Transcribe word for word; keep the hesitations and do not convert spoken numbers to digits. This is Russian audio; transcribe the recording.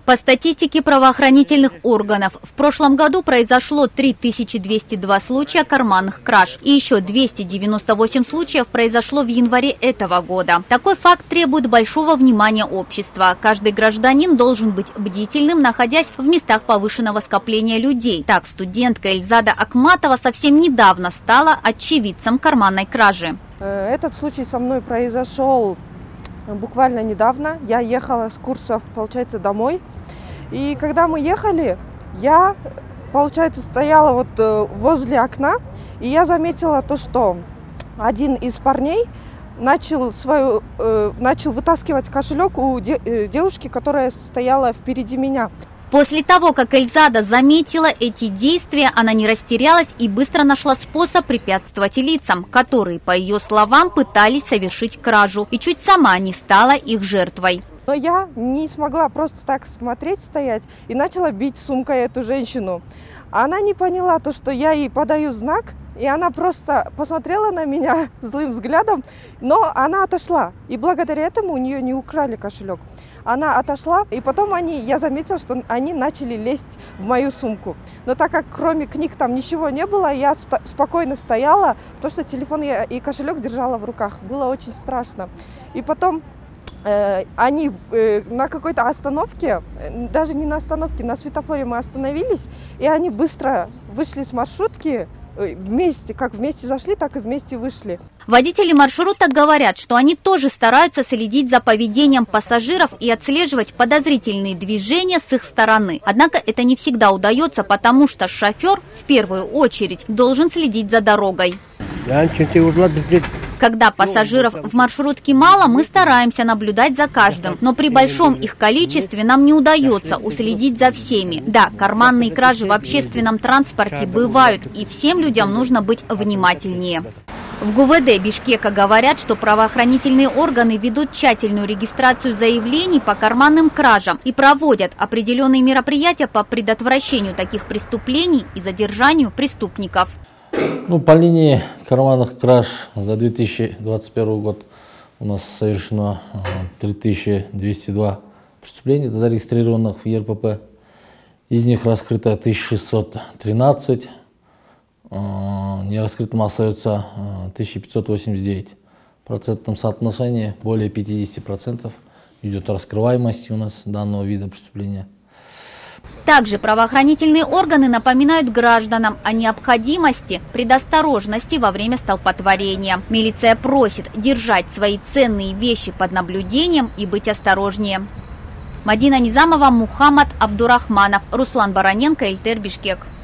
По статистике правоохранительных органов, в прошлом году произошло три тысячи двести два случая карманных краж. И еще двести девяносто восемь случаев произошло в январе этого года. Такой факт требует большого внимания общества. Каждый гражданин должен быть бдительным, находясь в местах повышенного скопления людей. Так, студентка Эльзада Акматова совсем недавно стала очевидцем карманной кражи. Этот случай со мной произошел буквально недавно. Я ехала с курсов, получается, домой. И когда мы ехали, я, получается, стояла вот возле окна, и я заметила то, что один из парней начал, свою, э, начал вытаскивать кошелек у де, э, девушки, которая стояла впереди меня. После того, как Эльзада заметила эти действия, она не растерялась и быстро нашла способ препятствовать лицам, которые, по ее словам, пытались совершить кражу, и чуть сама не стала их жертвой. Но я не смогла просто так смотреть, стоять, и начала бить сумкой эту женщину. Она не поняла то, что я ей подаю знак, и она просто посмотрела на меня злым взглядом, но она отошла. И благодаря этому у нее не украли кошелек. Она отошла, и потом они, я заметила, что они начали лезть в мою сумку. Но так как кроме книг там ничего не было, я спокойно стояла, потому что телефон я и кошелек держала в руках. Было очень страшно. И потом э, они э, на какой-то остановке, даже не на остановке, на светофоре мы остановились, и они быстро вышли с маршрутки, вместе, как вместе зашли, так и вместе вышли. Водители маршрута говорят, что они тоже стараются следить за поведением пассажиров и отслеживать подозрительные движения с их стороны. Однако это не всегда удается, потому что шофер в первую очередь должен следить за дорогой. Когда пассажиров в маршрутке мало, мы стараемся наблюдать за каждым, но при большом их количестве нам не удается уследить за всеми. Да, карманные кражи в общественном транспорте бывают, и всем людям нужно быть внимательнее. В ГУВД Бишкека говорят, что правоохранительные органы ведут тщательную регистрацию заявлений по карманным кражам и проводят определенные мероприятия по предотвращению таких преступлений и задержанию преступников. Ну, по линии карманных краж за две тысячи двадцать первый год у нас совершено три тысячи двести два преступления, зарегистрированных в ЕРПП. Из них раскрыто тысяча шестьсот тринадцать, нераскрытым остается тысяча пятьсот восемьдесят девять. В процентном соотношении более пятидесяти процентов идет раскрываемость у нас данного вида преступления. Также правоохранительные органы напоминают гражданам о необходимости предосторожности во время столпотворения. Милиция просит держать свои ценные вещи под наблюдением и быть осторожнее. Мадина Низамова, Мухаммад Абдурахманов, Руслан Бароненко, Эльтер Бишкек.